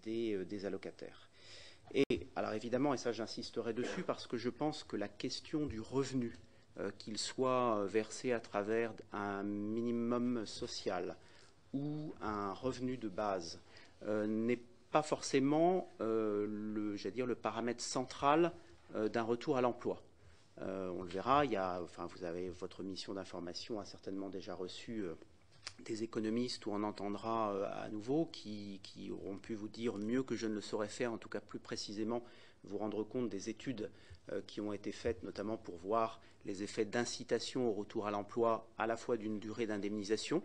des allocataires. Et alors évidemment, et ça j'insisterai dessus, parce que je pense que la question du revenu, qu'il soit versé à travers un minimum social ou un revenu de base, n'est pas forcément le paramètre central d'un retour à l'emploi. On le verra, vous avez votre mission d'information a certainement déjà reçu des économistes où on entendra à nouveau qui auront pu vous dire mieux que je ne le saurais faire, en tout cas plus précisément vous rendre compte des études qui ont été faites, notamment pour voir les effets d'incitation au retour à l'emploi, à la fois d'une durée d'indemnisation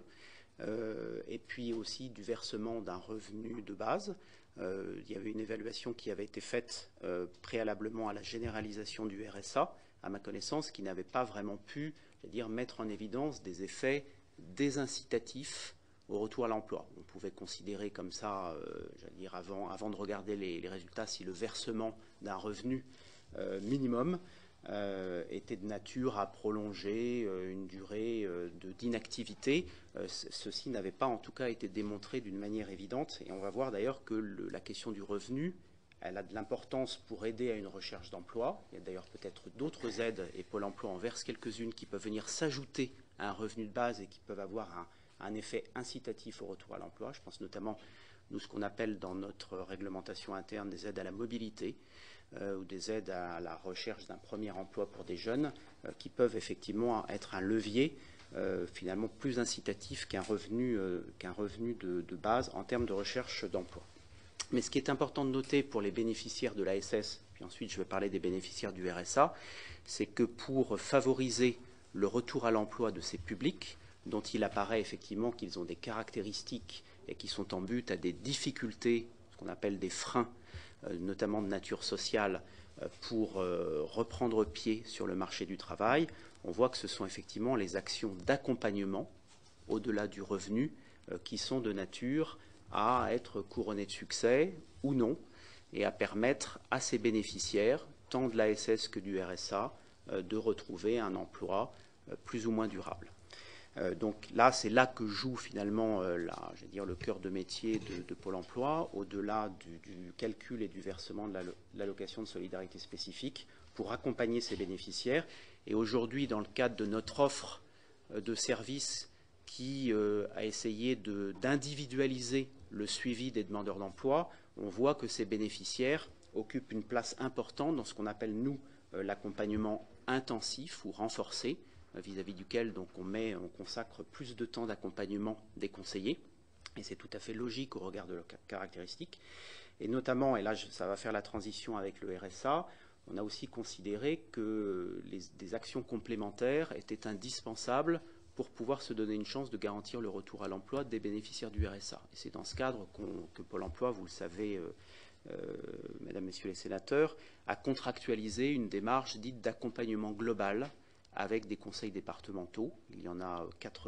et puis aussi du versement d'un revenu de base. Il y avait une évaluation qui avait été faite préalablement à la généralisation du RSA, à ma connaissance, qui n'avait pas vraiment pu, mettre en évidence des effets désincitatifs au retour à l'emploi. On pouvait considérer comme ça, avant de regarder les résultats, si le versement d'un revenu minimum était de nature à prolonger une durée d'inactivité. Ceci n'avait pas en tout cas été démontré d'une manière évidente. Et on va voir d'ailleurs que la question du revenu, elle a de l'importance pour aider à une recherche d'emploi. Il y a d'ailleurs peut-être d'autres aides, et Pôle emploi en verse quelques-unes, qui peuvent venir s'ajouter à un revenu de base et qui peuvent avoir un effet incitatif au retour à l'emploi. Je pense notamment, nous, ce qu'on appelle dans notre réglementation interne des aides à la mobilité ou des aides à la recherche d'un premier emploi pour des jeunes qui peuvent effectivement être un levier finalement plus incitatif qu'un revenu de base en termes de recherche d'emploi. Mais ce qui est important de noter pour les bénéficiaires de l'ASS, puis ensuite je vais parler des bénéficiaires du RSA, c'est que pour favoriser le retour à l'emploi de ces publics, dont il apparaît effectivement qu'ils ont des caractéristiques et qui sont en but à des difficultés, ce qu'on appelle des freins, notamment de nature sociale, pour reprendre pied sur le marché du travail, on voit que ce sont effectivement les actions d'accompagnement, au-delà du revenu, qui sont de nature à être couronnées de succès ou non, et à permettre à ces bénéficiaires, tant de l'ASS que du RSA, de retrouver un emploi plus ou moins durable. Donc là, c'est là que joue finalement le cœur de métier de Pôle emploi, au-delà du calcul et du versement de l'allocation de solidarité spécifique, pour accompagner ces bénéficiaires. Et aujourd'hui, dans le cadre de notre offre de services qui a essayé d'individualiser le suivi des demandeurs d'emploi, on voit que ces bénéficiaires occupent une place importante dans ce qu'on appelle, nous, l'accompagnement intensif ou renforcé, vis-à-vis duquel donc, on consacre plus de temps d'accompagnement des conseillers. Et c'est tout à fait logique au regard de leurs caractéristiques. Et notamment, et là ça va faire la transition avec le RSA, on a aussi considéré que des actions complémentaires étaient indispensables pour pouvoir se donner une chance de garantir le retour à l'emploi des bénéficiaires du RSA. Et c'est dans ce cadre que Pôle emploi, vous le savez, mesdames, messieurs les sénateurs, a contractualisé une démarche dite d'accompagnement global avec des conseils départementaux. Il y en a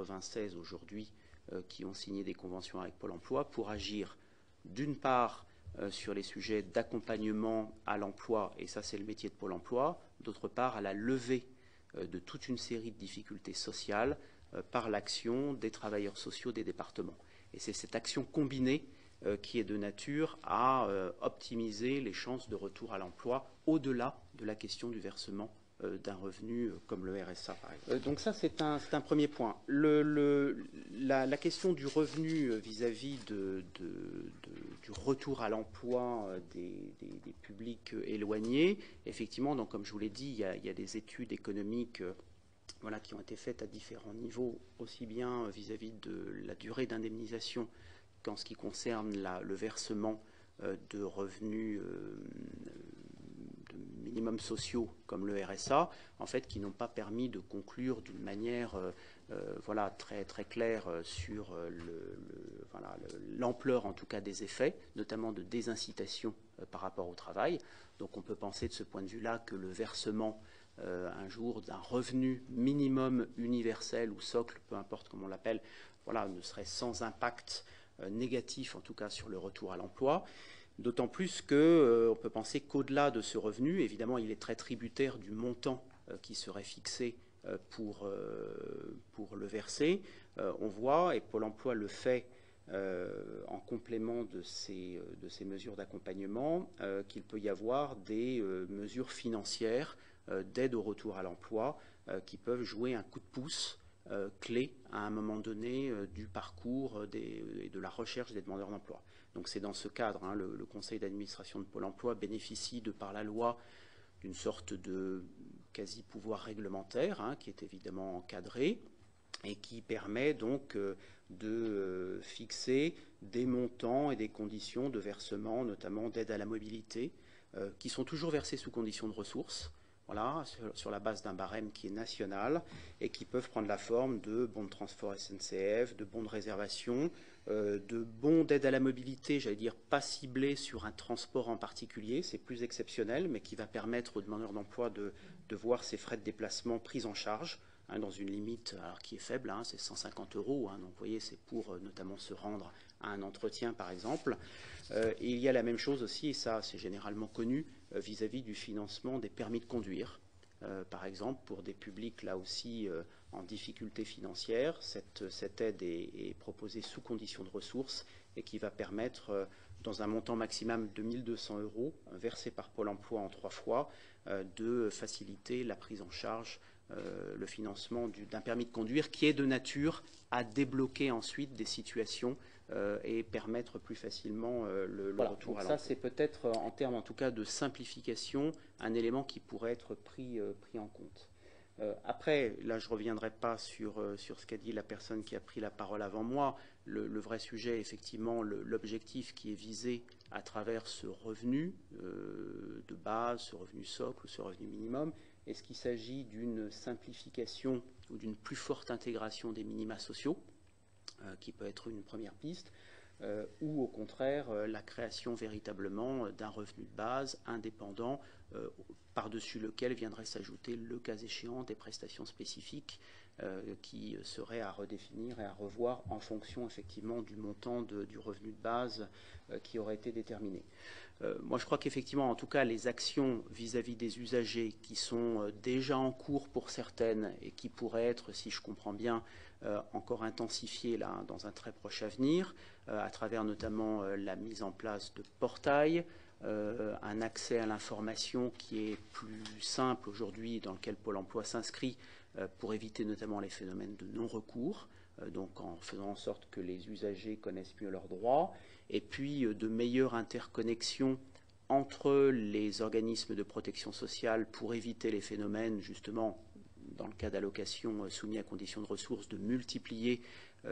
96 aujourd'hui qui ont signé des conventions avec Pôle emploi pour agir d'une part sur les sujets d'accompagnement à l'emploi, et ça c'est le métier de Pôle emploi, d'autre part à la levée de toute une série de difficultés sociales par l'action des travailleurs sociaux des départements. Et c'est cette action combinée qui est de nature à optimiser les chances de retour à l'emploi au-delà de la question du versement d'un revenu comme le RSA, par exemple. Donc ça, c'est un premier point. La question du revenu vis-à-vis du retour à l'emploi des publics éloignés, effectivement, donc, comme je vous l'ai dit, il y a des études économiques qui ont été faites à différents niveaux, aussi bien vis-à-vis de la durée d'indemnisation qu'en ce qui concerne le versement de revenus minimums sociaux comme le RSA, en fait, qui n'ont pas permis de conclure d'une manière très, très claire sur l'ampleur, en tout cas, des effets, notamment de désincitation par rapport au travail. Donc on peut penser de ce point de vue-là que le versement un jour d'un revenu minimum universel ou socle, peu importe comment on l'appelle, ne serait sans impact négatif, en tout cas, sur le retour à l'emploi. D'autant plus qu'on peut penser qu'au-delà de ce revenu, évidemment, il est très tributaire du montant qui serait fixé pour le verser. On voit, et Pôle emploi le fait en complément de ces mesures d'accompagnement, qu'il peut y avoir des mesures financières d'aide au retour à l'emploi qui peuvent jouer un coup de pouce clé à un moment donné du parcours et de la recherche des demandeurs d'emploi. Donc c'est dans ce cadre, hein, le conseil d'administration de Pôle emploi bénéficie de par la loi d'une sorte de quasi-pouvoir réglementaire, hein, qui est évidemment encadré et qui permet donc de fixer des montants et des conditions de versement, notamment d'aide à la mobilité, qui sont toujours versés sous conditions de ressources, voilà, sur la base d'un barème qui est national et qui peuvent prendre la forme de bons de transport SNCF, de bons de réservation, de bons d'aide à la mobilité, j'allais dire pas ciblés sur un transport en particulier, c'est plus exceptionnel, mais qui va permettre aux demandeurs d'emploi de voir ses frais de déplacement pris en charge, hein, dans une limite alors, qui est faible, hein, c'est 150 €, hein, donc vous voyez, c'est pour notamment se rendre à un entretien par exemple. Et il y a la même chose aussi, et ça c'est généralement connu, vis-à-vis du financement des permis de conduire. Par exemple, pour des publics là aussi en difficulté financière, cette aide est proposée sous condition de ressources et qui va permettre, dans un montant maximum de 1 200 € versé par Pôle emploi en 3 fois, de faciliter la prise en charge, le financement d'un permis de conduire qui est de nature à débloquer ensuite des situations et permettre plus facilement le retour à l'emploi. Ça, c'est peut-être, en termes en tout cas de simplification, un élément qui pourrait être pris en compte. Après, là, je ne reviendrai pas sur ce qu'a dit la personne qui a pris la parole avant moi. Le vrai sujet, effectivement, l'objectif qui est visé à travers ce revenu de base, ce revenu socle ou ce revenu minimum, est-ce qu'il s'agit d'une simplification ou d'une plus forte intégration des minima sociaux, qui peut être une première piste, ou au contraire la création véritablement d'un revenu de base indépendant par-dessus lequel viendrait s'ajouter le cas échéant des prestations spécifiques qui seraient à redéfinir et à revoir en fonction effectivement du montant du revenu de base qui aurait été déterminé. Moi je crois qu'effectivement en tout cas les actions vis-à-vis des usagers qui sont déjà en cours pour certaines et qui pourraient être, si je comprends bien, encore intensifiées là, dans un très proche avenir, à travers notamment la mise en place de portails, un accès à l'information qui est plus simple aujourd'hui, dans lequel Pôle emploi s'inscrit pour éviter notamment les phénomènes de non-recours, donc en faisant en sorte que les usagers connaissent mieux leurs droits, et puis de meilleures interconnexions entre les organismes de protection sociale pour éviter les phénomènes, justement, dans le cas d'allocations soumis à conditions de ressources, de multiplier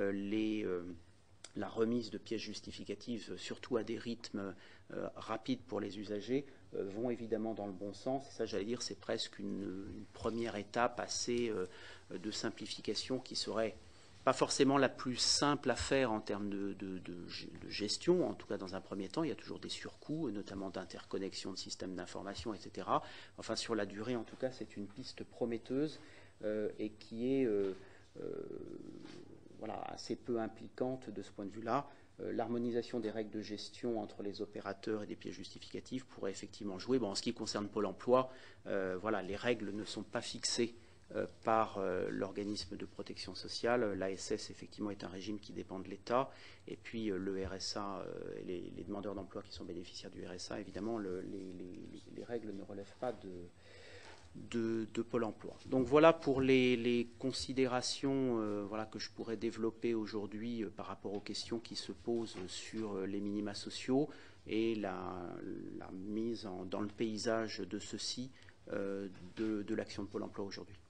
la remise de pièces justificatives, surtout à des rythmes rapides pour les usagers, vont évidemment dans le bon sens. Et ça, j'allais dire, c'est presque une première étape assez de simplification qui serait pas forcément la plus simple à faire en termes de gestion, en tout cas dans un premier temps. Il y a toujours des surcoûts, notamment d'interconnexion de systèmes d'information, etc. Enfin, sur la durée, en tout cas, c'est une piste prometteuse et qui est voilà, assez peu impliquante de ce point de vue-là. L'harmonisation des règles de gestion entre les opérateurs et des pièces justificatives pourrait effectivement jouer. Bon, en ce qui concerne Pôle emploi, voilà, les règles ne sont pas fixées par l'organisme de protection sociale. L'ASS, effectivement, est un régime qui dépend de l'État. Et puis le RSA, les demandeurs d'emploi qui sont bénéficiaires du RSA, évidemment, les règles ne relèvent pas de Pôle emploi. Donc voilà pour les considérations voilà, que je pourrais développer aujourd'hui par rapport aux questions qui se posent sur les minima sociaux et la mise dans le paysage de ceci de l'action de Pôle emploi aujourd'hui.